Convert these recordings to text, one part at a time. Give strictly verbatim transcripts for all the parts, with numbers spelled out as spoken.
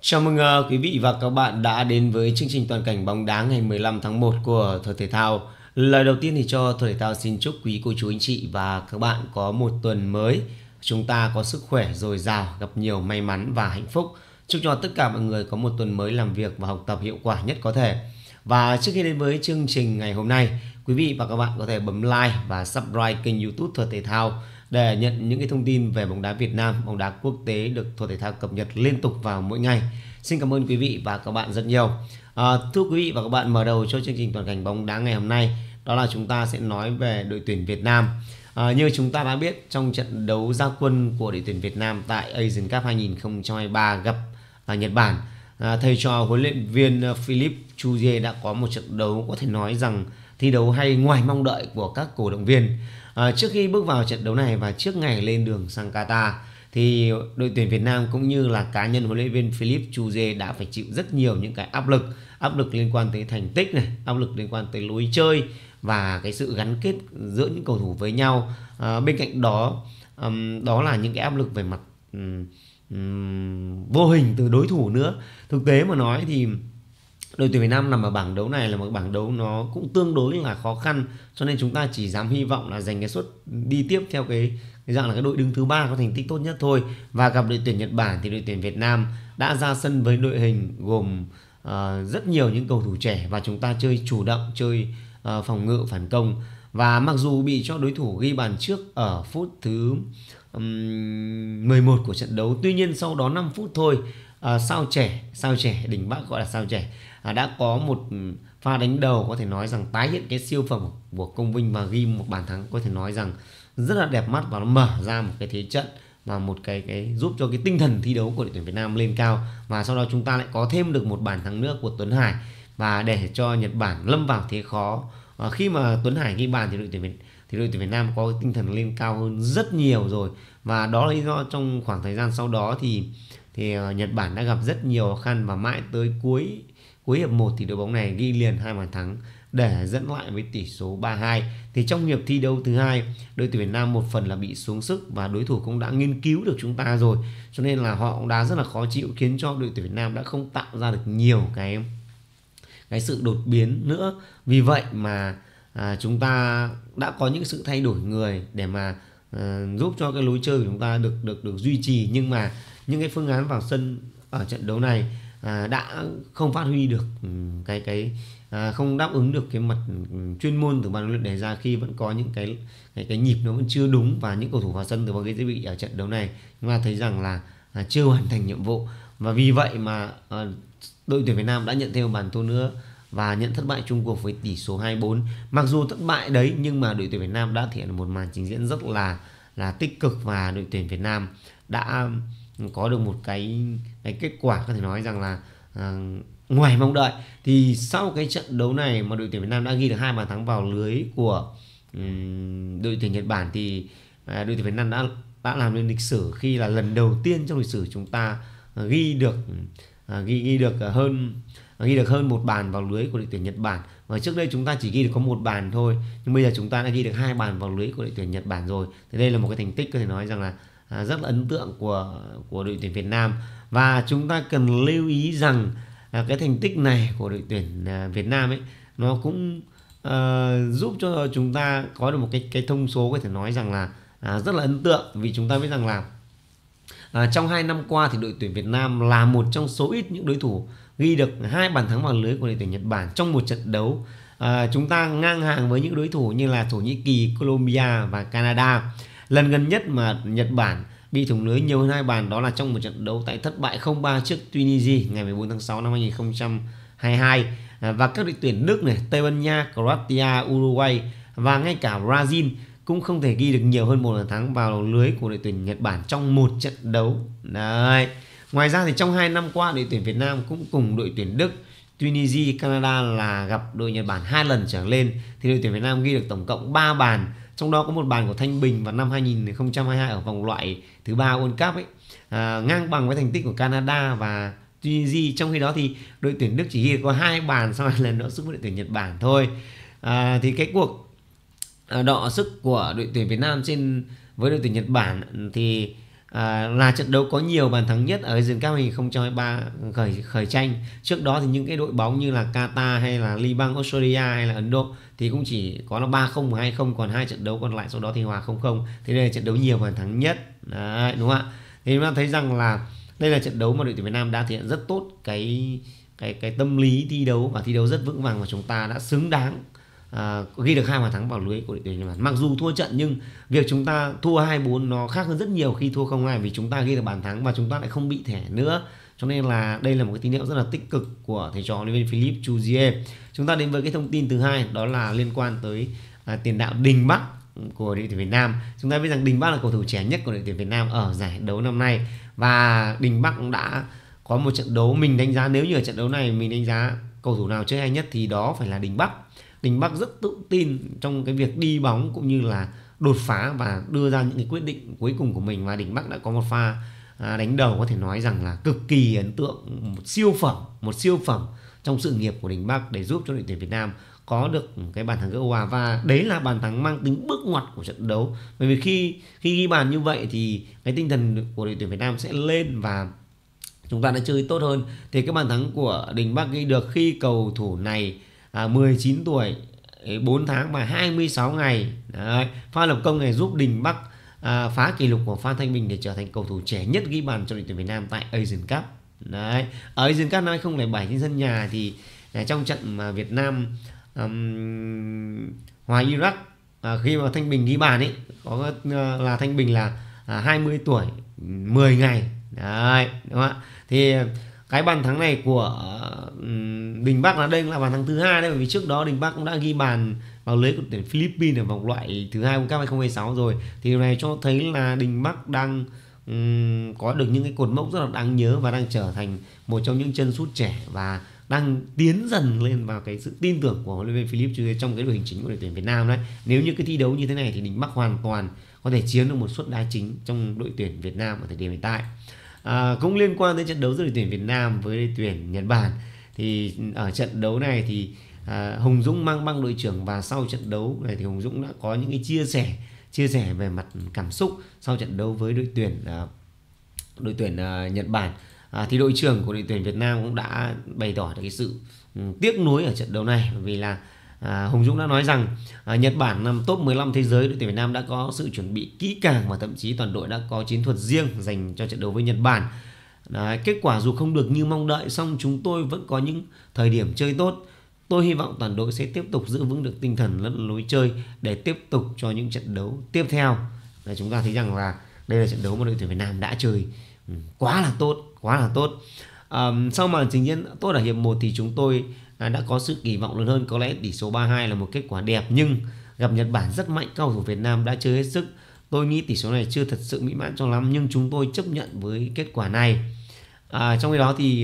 Chào mừng uh, quý vị và các bạn đã đến với chương trình toàn cảnh bóng đá ngày mười lăm tháng một của Thời Thể Thao. Lời đầu tiên thì cho Thời Thể Thao xin chúc quý cô chú anh chị và các bạn có một tuần mới. Chúng ta có sức khỏe dồi dào, gặp nhiều may mắn và hạnh phúc. Chúc cho tất cả mọi người có một tuần mới làm việc và học tập hiệu quả nhất có thể. Và trước khi đến với chương trình ngày hôm nay, quý vị và các bạn có thể bấm like và subscribe kênh YouTube Thời Thể Thao để nhận những cái thông tin về bóng đá Việt Nam, bóng đá quốc tế được Thời Thể Thao cập nhật liên tục vào mỗi ngày. Xin cảm ơn quý vị và các bạn rất nhiều. À, thưa quý vị và các bạn, mở đầu cho chương trình toàn cảnh bóng đá ngày hôm nay đó là chúng ta sẽ nói về đội tuyển Việt Nam. À, như chúng ta đã biết, trong trận đấu ra quân của đội tuyển Việt Nam tại Asian Cup hai không hai ba gặp à, Nhật Bản, à, thầy trò huấn luyện viên Philippe Chuzier đã có một trận đấu có thể nói rằng thi đấu hay ngoài mong đợi của các cổ động viên. À, trước khi bước vào trận đấu này và trước ngày lên đường sang Qatar thì đội tuyển Việt Nam cũng như là cá nhân huấn luyện viên Philippe Chuzier đã phải chịu rất nhiều những cái áp lực, áp lực liên quan tới thành tích này, áp lực liên quan tới lối chơi và cái sự gắn kết giữa những cầu thủ với nhau. À, bên cạnh đó um, đó là những cái áp lực về mặt um, um, vô hình từ đối thủ nữa. Thực tế mà nói thì đội tuyển Việt Nam nằm ở bảng đấu này là một bảng đấu nó cũng tương đối là khó khăn, cho nên chúng ta chỉ dám hy vọng là giành cái suất đi tiếp theo cái, cái dạng là cái đội đứng thứ ba có thành tích tốt nhất thôi. Và gặp đội tuyển Nhật Bản thì đội tuyển Việt Nam đã ra sân với đội hình gồm uh, rất nhiều những cầu thủ trẻ và chúng ta chơi chủ động, chơi uh, phòng ngự phản công. Và mặc dù bị cho đối thủ ghi bàn trước ở phút thứ um, mười một của trận đấu, tuy nhiên sau đó năm phút thôi, uh, sao trẻ sao trẻ đỉnh Bắc gọi là sao trẻ À, đã có một pha đánh đầu có thể nói rằng tái hiện cái siêu phẩm của Công Vinh và ghi một bàn thắng có thể nói rằng rất là đẹp mắt, và nó mở ra một cái thế trận và một cái cái giúp cho cái tinh thần thi đấu của đội tuyển Việt Nam lên cao. Và sau đó chúng ta lại có thêm được một bàn thắng nữa của Tuấn Hải và để cho Nhật Bản lâm vào thế khó. À, khi mà Tuấn Hải ghi bàn thì đội tuyển Việt thì đội tuyển Việt Nam có tinh thần lên cao hơn rất nhiều rồi, và đó là lý do trong khoảng thời gian sau đó thì thì uh, Nhật Bản đã gặp rất nhiều khó khăn, và mãi tới cuối cuối hiệp một thì đội bóng này ghi liền hai bàn thắng để dẫn lại với tỷ số ba hai. Thì trong hiệp thi đấu thứ hai, đội tuyển Việt Nam một phần là bị xuống sức và đối thủ cũng đã nghiên cứu được chúng ta rồi, cho nên là họ cũng đã rất là khó chịu, khiến cho đội tuyển Việt Nam đã không tạo ra được nhiều cái cái sự đột biến nữa. Vì vậy mà à, chúng ta đã có những sự thay đổi người để mà à, giúp cho cái lối chơi của chúng ta được được được duy trì, nhưng mà những cái phương án vào sân ở trận đấu này À, đã không phát huy được cái cái à, không đáp ứng được cái mặt chuyên môn từ ban huấn luyện đề ra, khi vẫn có những cái cái cái nhịp nó vẫn chưa đúng, và những cầu thủ vào sân từ cái thiết bị ở trận đấu này chúng ta thấy rằng là à, chưa hoàn thành nhiệm vụ. Và vì vậy mà à, đội tuyển Việt Nam đã nhận thêm một bàn thua nữa và nhận thất bại chung cuộc với tỷ số hai bốn. Mặc dù thất bại đấy nhưng mà đội tuyển Việt Nam đã thể hiện một màn trình diễn rất là là tích cực, và đội tuyển Việt Nam đã có được một cái, cái kết quả có thể nói rằng là à, ngoài mong đợi. Thì sau cái trận đấu này mà đội tuyển Việt Nam đã ghi được hai bàn thắng vào lưới của um, đội tuyển Nhật Bản, thì à, đội tuyển Việt Nam đã đã làm nên lịch sử khi là lần đầu tiên trong lịch sử chúng ta à, ghi được à, ghi ghi được hơn ghi được hơn một bàn vào lưới của đội tuyển Nhật Bản. Và trước đây chúng ta chỉ ghi được có một bàn thôi, nhưng bây giờ chúng ta đã ghi được hai bàn vào lưới của đội tuyển Nhật Bản rồi. Thì đây là một cái thành tích có thể nói rằng là À, rất là ấn tượng của của đội tuyển Việt Nam. Và chúng ta cần lưu ý rằng à, cái thành tích này của đội tuyển à, Việt Nam ấy nó cũng à, giúp cho chúng ta có được một cái cái thông số có thể nói rằng là à, rất là ấn tượng, vì chúng ta biết rằng là à, trong hai năm qua thì đội tuyển Việt Nam là một trong số ít những đối thủ ghi được hai bàn thắng vào lưới của đội tuyển Nhật Bản trong một trận đấu. À, chúng ta ngang hàng với những đối thủ như là Thổ Nhĩ Kỳ, Colombia và Canada. Lần gần nhất mà Nhật Bản bị thủng lưới nhiều hơn hai bàn đó là trong một trận đấu tại thất bại không ba trước Tunisia ngày mười bốn tháng sáu năm hai không hai hai. À, và các đội tuyển Đức này, Tây Ban Nha, Croatia, Uruguay và ngay cả Brazil cũng không thể ghi được nhiều hơn một bàn thắng vào lưới của đội tuyển Nhật Bản trong một trận đấu. Đấy. Ngoài ra thì trong hai năm qua đội tuyển Việt Nam cũng cùng đội tuyển Đức, Tunisia, Canada là gặp đội Nhật Bản hai lần trở lên, thì đội tuyển Việt Nam ghi được tổng cộng ba bàn, trong đó có một bàn của Thanh Bình vào năm hai không hai hai ở vòng loại thứ ba World Cup ấy, à, ngang bằng với thành tích của Canada và Tunisia. Trong khi đó thì đội tuyển Đức chỉ ghi có hai bàn sau hai lần đọ sức với đội tuyển Nhật Bản thôi. À, thì cái cuộc đọ sức của đội tuyển Việt Nam trên với đội tuyển Nhật Bản thì À, là trận đấu có nhiều bàn thắng nhất ở Asian Cup hai nghìn không trăm hai mươi ba khởi khởi tranh. Trước đó thì những cái đội bóng như là Qatar hay là Liban, Australia hay là Ấn Độ thì cũng chỉ có là ba không và hai không, còn hai trận đấu còn lại sau đó thì hòa không không. Thế đây là trận đấu nhiều bàn thắng nhất. Đấy, đúng không ạ? Thì chúng ta thấy rằng là đây là trận đấu mà đội tuyển Việt Nam đã thể hiện rất tốt cái cái cái tâm lý thi đấu và thi đấu rất vững vàng, và chúng ta đã xứng đáng à, ghi được hai bàn thắng vào lưới của đội tuyển Nhật Bản. Mặc dù thua trận nhưng việc chúng ta thua hai bốn nó khác hơn rất nhiều khi thua không hai, vì chúng ta ghi được bàn thắng và chúng ta lại không bị thẻ nữa. Cho nên là đây là một cái tín hiệu rất là tích cực của thầy trò huấn luyện viên Philippe Chuzier. Chúng ta đến với cái thông tin thứ hai, đó là liên quan tới à, tiền đạo Đình Bắc của đội tuyển Việt Nam. Chúng ta biết rằng Đình Bắc là cầu thủ trẻ nhất của đội tuyển Việt Nam ở giải đấu năm nay, và Đình Bắc cũng đã có một trận đấu mình đánh giá, nếu như ở trận đấu này mình đánh giá cầu thủ nào chơi hay nhất thì đó phải là Đình Bắc. Đình Bắc rất tự tin trong cái việc đi bóng cũng như là đột phá và đưa ra những cái quyết định cuối cùng của mình, và Đình Bắc đã có một pha đánh đầu có thể nói rằng là cực kỳ ấn tượng, một siêu phẩm, một siêu phẩm trong sự nghiệp của Đình Bắc để giúp cho đội tuyển Việt Nam có được cái bàn thắng gỡ hòa, và đấy là bàn thắng mang tính bước ngoặt của trận đấu. Bởi vì khi khi ghi bàn như vậy thì cái tinh thần của đội tuyển Việt Nam sẽ lên và chúng ta đã chơi tốt hơn. Thì cái bàn thắng của Đình Bắc ghi được khi cầu thủ này à, mười chín tuổi, bốn tháng và hai mươi sáu ngày. Đấy, pha lập công này giúp Đình Bắc à, phá kỷ lục của Phan Thanh Bình để trở thành cầu thủ trẻ nhất ghi bàn cho đội tuyển Việt Nam tại Asian Cup. Đấy, ở Asian Cup năm hai không không bảy trên sân nhà thì à, trong trận mà Việt Nam um, hòa Iraq, à, khi mà Thanh Bình ghi bàn ấy, có à, là Thanh Bình là à, hai mươi tuổi mười ngày. Đấy, đúng không ạ? Thì cái bàn thắng này của um, Đình Bắc là đây là bàn thắng thứ hai đấy, bởi vì trước đó Đình Bắc cũng đã ghi bàn vào lưới của tuyển Philippines ở vòng loại thứ hai World Cup hai không hai sáu rồi. Thì điều này cho thấy là Đình Bắc đang um, có được những cái cột mốc rất là đáng nhớ và đang trở thành một trong những chân sút trẻ và đang tiến dần lên vào cái sự tin tưởng của huấn luyện viên Philippe Chuzier trong cái đội hình chính của đội tuyển Việt Nam đấy. Nếu như cái thi đấu như thế này thì Đình Bắc hoàn toàn có thể chiếm được một suất đá chính trong đội tuyển Việt Nam ở thời điểm hiện tại. À, cũng liên quan đến trận đấu giữa đội tuyển Việt Nam với đội tuyển Nhật Bản, thì ở trận đấu này thì à, Hùng Dũng mang băng đội trưởng, và sau trận đấu này thì Hùng Dũng đã có những cái chia sẻ chia sẻ về mặt cảm xúc sau trận đấu với đội tuyển à, đội tuyển à, Nhật Bản. À, thì đội trưởng của đội tuyển Việt Nam cũng đã bày tỏ được cái sự um, tiếc nuối ở trận đấu này, vì là à, Hùng Dũng đã nói rằng à, Nhật Bản nằm top mười lăm thế giới, đội tuyển Việt Nam đã có sự chuẩn bị kỹ càng và thậm chí toàn đội đã có chiến thuật riêng dành cho trận đấu với Nhật Bản. Đấy, kết quả dù không được như mong đợi, song chúng tôi vẫn có những thời điểm chơi tốt. Tôi hy vọng toàn đội sẽ tiếp tục giữ vững được tinh thần lẫn lối chơi để tiếp tục cho những trận đấu tiếp theo. Đấy, chúng ta thấy rằng là đây là trận đấu mà đội tuyển Việt Nam đã chơi ừ, quá là tốt, quá là tốt. À, sau màn trình diễn tốt ở hiệp một thì chúng tôi à, đã có sự kỳ vọng lớn hơn. Có lẽ tỷ số ba hai là một kết quả đẹp, nhưng gặp Nhật Bản rất mạnh, cầu thủ Việt Nam đã chơi hết sức. Tôi nghĩ tỷ số này chưa thật sự mỹ mãn cho lắm, nhưng chúng tôi chấp nhận với kết quả này. À, trong khi đó thì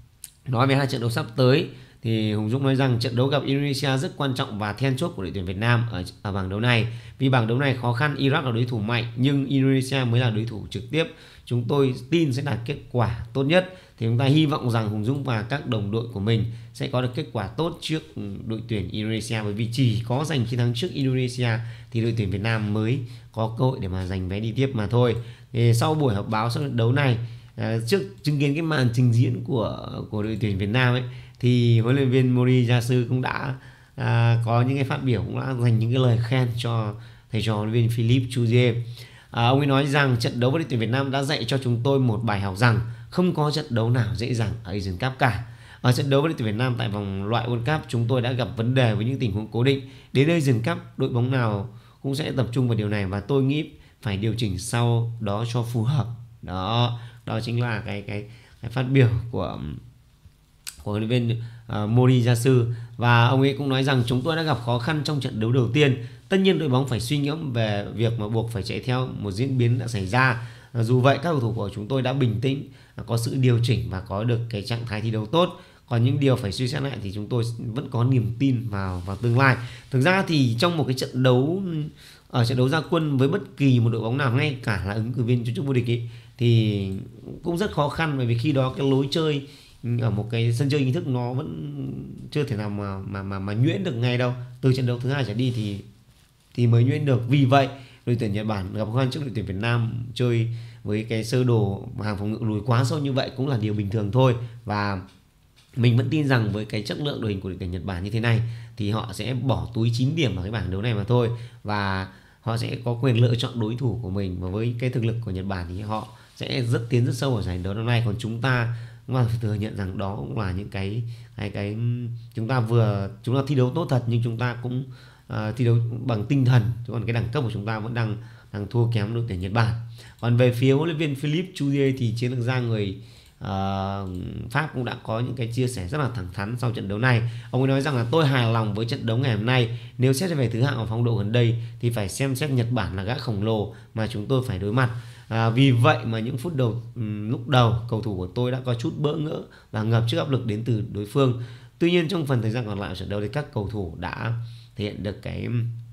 nói về hai trận đấu sắp tới thì Hùng Dũng nói rằng trận đấu gặp Indonesia rất quan trọng và then chốt của đội tuyển Việt Nam ở, ở bảng đấu này. Vì bảng đấu này khó khăn, Iraq là đối thủ mạnh nhưng Indonesia mới là đối thủ trực tiếp. Chúng tôi tin sẽ đạt kết quả tốt nhất. Thì chúng ta hy vọng rằng Hùng Dũng và các đồng đội của mình sẽ có được kết quả tốt trước đội tuyển Indonesia, bởi vì chỉ có giành chiến thắng trước Indonesia thì đội tuyển Việt Nam mới có cơ hội để mà giành vé đi tiếp mà thôi. Thì sau buổi họp báo sau trận đấu này, à, trước chứng kiến cái màn trình diễn của của đội tuyển Việt Nam ấy, thì huấn luyện viên Moriyasu cũng đã à, có những cái phát biểu, cũng đã dành những cái lời khen cho thầy trò huấn luyện viên Philippe Chuzier. À, ông ấy nói rằng trận đấu với đội tuyển Việt Nam đã dạy cho chúng tôi một bài học rằng không có trận đấu nào dễ dàng ở Asian Cup cả. Ở trận đấu với đội tuyển Việt Nam tại vòng loại World Cup, chúng tôi đã gặp vấn đề với những tình huống cố định. Đến Asian Cup, đội bóng nào cũng sẽ tập trung vào điều này và tôi nghĩ phải điều chỉnh sau đó cho phù hợp. Đó, đó chính là cái cái, cái phát biểu của của huấn luyện viên uh, Moriyasu. Và ông ấy cũng nói rằng chúng tôi đã gặp khó khăn trong trận đấu đầu tiên. Tất nhiên đội bóng phải suy ngẫm về việc mà buộc phải chạy theo một diễn biến đã xảy ra. À, dù vậy các cầu thủ của chúng tôi đã bình tĩnh, có sự điều chỉnh và có được cái trạng thái thi đấu tốt. Còn những điều phải suy xét lại thì chúng tôi vẫn có niềm tin vào vào tương lai. Thực ra thì trong một cái trận đấu, ở trận đấu ra quân với bất kỳ một đội bóng nào, ngay cả là ứng cử viên cho chức vô địch ý, thì cũng rất khó khăn, bởi vì khi đó cái lối chơi ở một cái sân chơi hình thức nó vẫn chưa thể nào mà mà mà, mà nhuyễn được ngay đâu. Từ trận đấu thứ hai trở đi thì thì mới nhuyễn được. Vì vậy đội tuyển Nhật Bản gặp khó khăn trước đội tuyển Việt Nam chơi với cái sơ đồ hàng phòng ngự lùi quá sâu như vậy cũng là điều bình thường thôi. Và mình vẫn tin rằng với cái chất lượng đội hình của đội tuyển Nhật Bản như thế này thì họ sẽ bỏ túi chín điểm vào cái bảng đấu này mà thôi, và họ sẽ có quyền lựa chọn đối thủ của mình. Và với cái thực lực của Nhật Bản thì họ sẽ rất tiến rất sâu ở giải đấu năm nay. Còn chúng ta mà phải thừa nhận rằng đó cũng là những cái cái cái chúng ta vừa chúng ta thi đấu tốt thật, nhưng chúng ta cũng uh, thi đấu bằng tinh thần, còn cái đẳng cấp của chúng ta vẫn đang đang thua kém đội tuyển Nhật Bản. Còn về phía huấn luyện viên Philippe Chuzier thì chiến lược gia người uh, Pháp cũng đã có những cái chia sẻ rất là thẳng thắn sau trận đấu này. Ông ấy nói rằng là tôi hài lòng với trận đấu ngày hôm nay. Nếu xét về thứ hạng và phong độ gần đây thì phải xem xét Nhật Bản là gã khổng lồ mà chúng tôi phải đối mặt. À, vì vậy mà những phút đầu um, lúc đầu cầu thủ của tôi đã có chút bỡ ngỡ và ngập trước áp lực đến từ đối phương. Tuy nhiên trong phần thời gian còn lại của trận đấu thì các cầu thủ đã thể hiện được cái,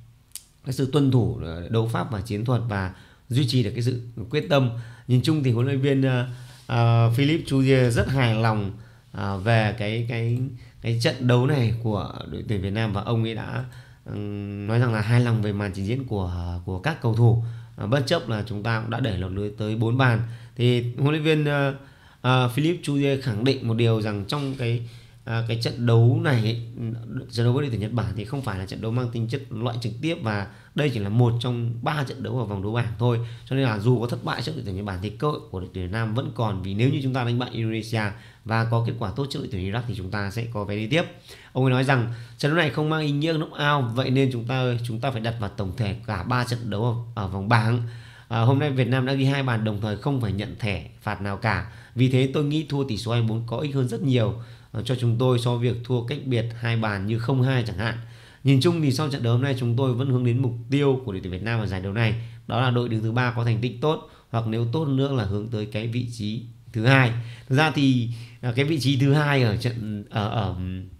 cái sự tuân thủ đấu pháp và chiến thuật và duy trì được cái sự quyết tâm. Nhìn chung thì huấn luyện viên uh, uh, Philippe Chuzier rất hài lòng uh, về cái cái cái trận đấu này của đội tuyển Việt Nam, và ông ấy đã um, nói rằng là hài lòng về màn trình diễn của của các cầu thủ. À, bất chấp là chúng ta cũng đã để lọt lưới tới bốn bàn. Thì huấn luyện viên uh, uh, Philippe Chuzier khẳng định một điều rằng trong cái uh, cái trận đấu này ấy, trận đấu với đội tuyển Nhật Bản thì không phải là trận đấu mang tính chất loại trực tiếp, và đây chỉ là một trong ba trận đấu ở vòng đấu bảng thôi. Cho nên là dù có thất bại trước đội tuyển Nhật Bản thì cơ hội của đội tuyển Việt Nam vẫn còn, vì nếu như chúng ta đánh bại Indonesia và có kết quả tốt trước đội tuyển Iraq thì chúng ta sẽ có vé đi tiếp. Ông ấy nói rằng trận đấu này không mang ý nghĩa knock-out, vậy nên chúng ta chúng ta phải đặt vào tổng thể cả ba trận đấu ở, ở vòng bảng. À, hôm nay Việt Nam đã ghi hai bàn đồng thời không phải nhận thẻ phạt nào cả. Vì thế tôi nghĩ thua tỷ số hai bốn có ích hơn rất nhiều uh, cho chúng tôi so với việc thua cách biệt hai bàn như không hai chẳng hạn. Nhìn chung thì sau trận đấu hôm nay chúng tôi vẫn hướng đến mục tiêu của đội tuyển Việt Nam ở giải đấu này, đó là đội đứng thứ ba có thành tích tốt, hoặc nếu tốt hơn nữa là hướng tới cái vị trí thứ hai. Thực ra thì uh, cái vị trí thứ hai ở trận ở ở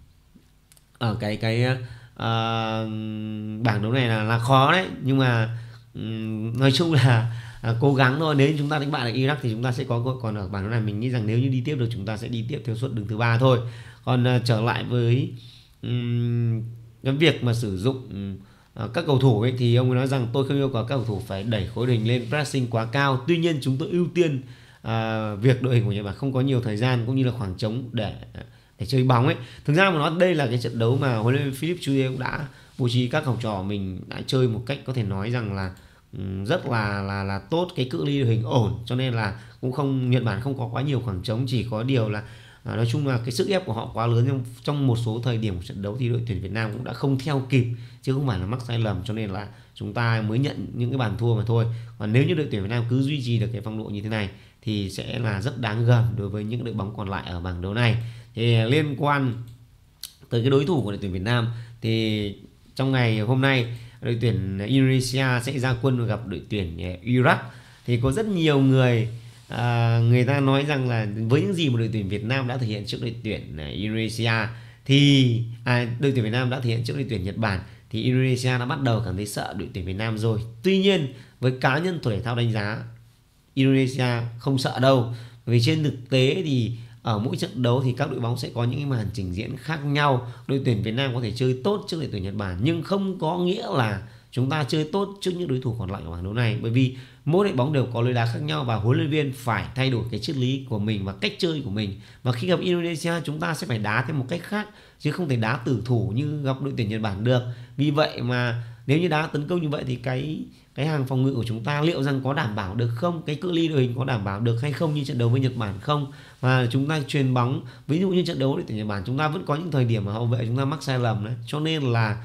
ở cái cái uh, bảng đấu này là, là khó đấy, nhưng mà um, nói chung là uh, cố gắng thôi. Nếu chúng ta đánh bại được Iraq thì chúng ta sẽ có cơ hội. Còn ở bảng đấu này mình nghĩ rằng nếu như đi tiếp được chúng ta sẽ đi tiếp theo suất đứng thứ ba thôi. Còn uh, trở lại với um, cái việc mà sử dụng uh, các cầu thủ ấy, thì ông ấy nói rằng tôi không yêu cầu các cầu thủ phải đẩy khối đội hình lên pressing quá cao. Tuy nhiên chúng tôi ưu tiên uh, việc đội hình của Nhật Bản không có nhiều thời gian cũng như là khoảng trống để để chơi bóng ấy. Thực ra mà nói đây là cái trận đấu mà huấn luyện viên Philippe Chuzier cũng đã bố trí các học trò mình đã chơi một cách có thể nói rằng là um, rất là là là tốt, cái cự ly đội hình ổn, cho nên là cũng không Nhật Bản không có quá nhiều khoảng trống. Chỉ có điều là à, nói chung là cái sức ép của họ quá lớn trong, trong một số thời điểm của trận đấu thì đội tuyển Việt Nam cũng đã không theo kịp, chứ không phải là mắc sai lầm, cho nên là chúng ta mới nhận những cái bàn thua mà thôi. Còn nếu như đội tuyển Việt Nam cứ duy trì được cái phong độ như thế này thì sẽ là rất đáng gờm đối với những đội bóng còn lại ở bảng đấu này. Thì liên quan tới cái đối thủ của đội tuyển Việt Nam thì trong ngày hôm nay đội tuyển Indonesia sẽ ra quân gặp đội tuyển Iraq. Thì có rất nhiều người à, người ta nói rằng là với những gì mà đội tuyển Việt Nam đã thể hiện trước đội tuyển Indonesia thì à, đội tuyển Việt Nam đã thể hiện trước đội tuyển Nhật Bản thì Indonesia đã bắt đầu cảm thấy sợ đội tuyển Việt Nam rồi. Tuy nhiên với cá nhân thể thao đánh giá Indonesia không sợ đâu, vì trên thực tế thì ở mỗi trận đấu thì các đội bóng sẽ có những màn trình diễn khác nhau. Đội tuyển Việt Nam có thể chơi tốt trước đội tuyển Nhật Bản, nhưng không có nghĩa là chúng ta chơi tốt trước những đối thủ còn lại của bảng đấu này, bởi vì mỗi đội bóng đều có lối đá khác nhau và huấn luyện viên phải thay đổi cái triết lý của mình và cách chơi của mình. Và khi gặp Indonesia chúng ta sẽ phải đá theo một cách khác, chứ không thể đá tử thủ như gặp đội tuyển Nhật Bản được. Vì vậy mà nếu như đá tấn công như vậy thì cái cái hàng phòng ngự của chúng ta liệu rằng có đảm bảo được không, cái cự ly đội hình có đảm bảo được hay không như trận đấu với Nhật Bản không. Và chúng ta chuyền bóng, ví dụ như trận đấu với đội tuyển Nhật Bản chúng ta vẫn có những thời điểm mà hậu vệ chúng ta mắc sai lầm đấy, cho nên là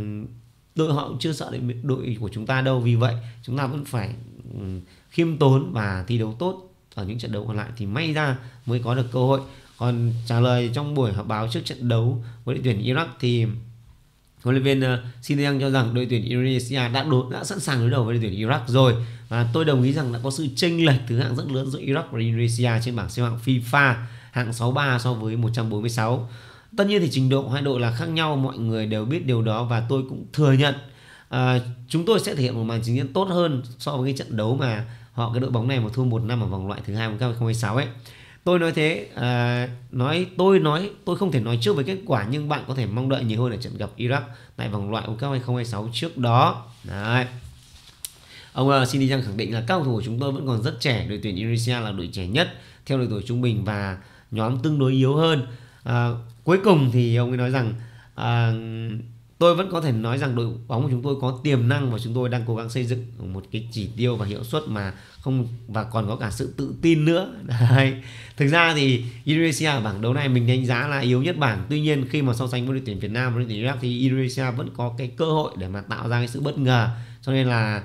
đội họ cũng chưa sợ đội, đội của chúng ta đâu. Vì vậy chúng ta vẫn phải khiêm tốn và thi đấu tốt ở những trận đấu còn lại thì may ra mới có được cơ hội. Còn trả lời trong buổi họp báo trước trận đấu với đội tuyển Iraq thì huấn luyện viên uh, Shin Tae-yong cho rằng đội tuyển Indonesia đã đột đã sẵn sàng đối đầu với đội tuyển Iraq rồi, và tôi đồng ý rằng đã có sự chênh lệch thứ hạng rất lớn giữa Iraq và Indonesia trên bảng xếp hạng FIFA, hạng sáu mươi ba so với một trăm bốn mươi sáu. Tất nhiên thì trình độ hai đội là khác nhau, mọi người đều biết điều đó và tôi cũng thừa nhận uh, chúng tôi sẽ thể hiện một màn trình diễn tốt hơn so với cái trận đấu mà họ cái đội bóng này mà thua một năm ở vòng loại thứ hai năm hai không hai sáu ấy. Tôi nói thế, à, nói tôi nói tôi không thể nói trước với kết quả, nhưng bạn có thể mong đợi nhiều hơn ở trận gặp Iraq tại vòng loại World Cup hai không hai sáu trước đó. Đấy. Ông uh, Shinji khẳng định là các cầu thủ của chúng tôi vẫn còn rất trẻ, đội tuyển Indonesia là đội trẻ nhất theo độ tuổi trung bình và nhóm tương đối yếu hơn. À, cuối cùng thì ông ấy nói rằng à, tôi vẫn có thể nói rằng đội bóng của chúng tôi có tiềm năng và chúng tôi đang cố gắng xây dựng một cái chỉ tiêu và hiệu suất mà không, và còn có cả sự tự tin nữa. Đấy. Thực ra thì Indonesia ở bảng đấu này mình đánh giá là yếu nhất bảng. Tuy nhiên khi mà so sánh với đội tuyển Việt Nam và đội tuyển Iraq thì Indonesia vẫn có cái cơ hội để mà tạo ra cái sự bất ngờ. Cho nên là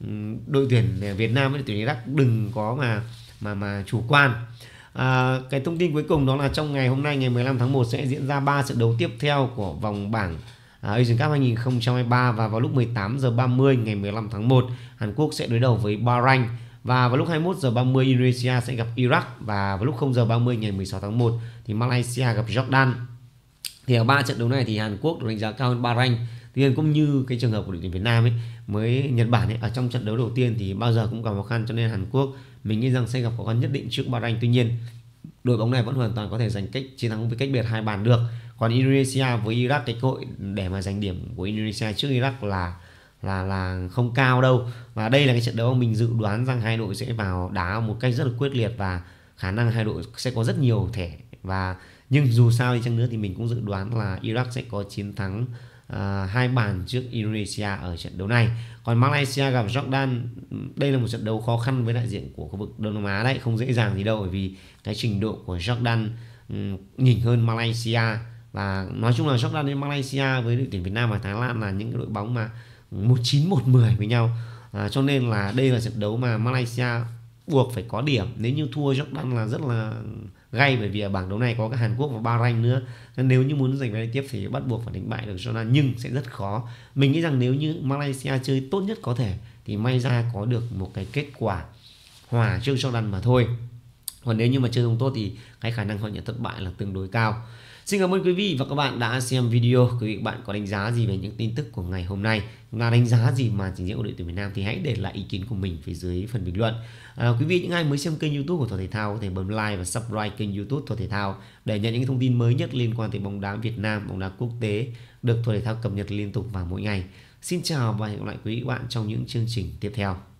đội tuyển Việt Nam với đội tuyển Iraq đừng có mà mà mà chủ quan. À, cái thông tin cuối cùng đó là trong ngày hôm nay ngày mười lăm tháng một sẽ diễn ra ba trận đấu tiếp theo của vòng bảng à, Asian Cup hai không hai ba, và vào lúc mười tám giờ ba mươi ngày mười lăm tháng một Hàn Quốc sẽ đối đầu với Bahrain, và vào lúc hai mươi mốt giờ ba mươi Indonesia sẽ gặp Iraq, và vào lúc không giờ ba mươi ngày mười sáu tháng một thì Malaysia gặp Jordan. Thì ở ba trận đấu này thì Hàn Quốc được đánh giá cao hơn Bahrain. Tuy nhiên cũng như cái trường hợp của đội tuyển Việt Nam ấy, mới Nhật Bản ấy, ở trong trận đấu đầu tiên thì bao giờ cũng gặp khó khăn, cho nên Hàn Quốc mình nghĩ rằng sẽ gặp khó khăn nhất định trước Bahrain. Tuy nhiên đội bóng này vẫn hoàn toàn có thể giành cách chiến thắng với cách biệt hai bàn được. Còn Indonesia với Iraq, cái cơ hội để mà giành điểm của Indonesia trước Iraq là là là không cao đâu. Và đây là cái trận đấu mà mình dự đoán rằng hai đội sẽ vào đá một cách rất là quyết liệt và khả năng hai đội sẽ có rất nhiều thẻ. Và nhưng dù sao đi chăng nữa thì mình cũng dự đoán là Iraq sẽ có chiến thắng uh, hai bàn trước Indonesia ở trận đấu này. Còn Malaysia gặp Jordan, đây là một trận đấu khó khăn với đại diện của khu vực Đông Nam Á đấy, không dễ dàng gì đâu, bởi vì cái trình độ của Jordan um, nhỉnh hơn Malaysia. Và nói chung là Jordan đến Malaysia với đội tuyển Việt Nam và Thái Lan là những cái đội bóng mà một chín một mười với nhau. À, cho nên là đây là trận đấu mà Malaysia buộc phải có điểm. Nếu như thua Jordan là rất là gay, bởi vì ở bảng đấu này có cả Hàn Quốc và Bahrain nữa. Nên nếu như muốn giành vé tiếp thì bắt buộc phải đánh bại được Jordan, nhưng sẽ rất khó. Mình nghĩ rằng nếu như Malaysia chơi tốt nhất có thể thì may ra có được một cái kết quả hòa trước Jordan mà thôi. Còn nếu như mà chơi không tốt thì cái khả năng họ nhận thất bại là tương đối cao. Xin cảm ơn quý vị và các bạn đã xem video. Quý vị và bạn có đánh giá gì về những tin tức của ngày hôm nay? Chúng ta đánh giá gì mà trình diễn của đội tuyển Việt Nam thì hãy để lại ý kiến của mình phía dưới phần bình luận. À, quý vị những ai mới xem kênh YouTube của Thuở Thể Thao có thể bấm like và subscribe kênh YouTube Thuở Thể Thao để nhận những thông tin mới nhất liên quan tới bóng đá Việt Nam, bóng đá quốc tế được Thuở Thể Thao cập nhật liên tục vào mỗi ngày. Xin chào và hẹn gặp lại quý vị và bạn trong những chương trình tiếp theo.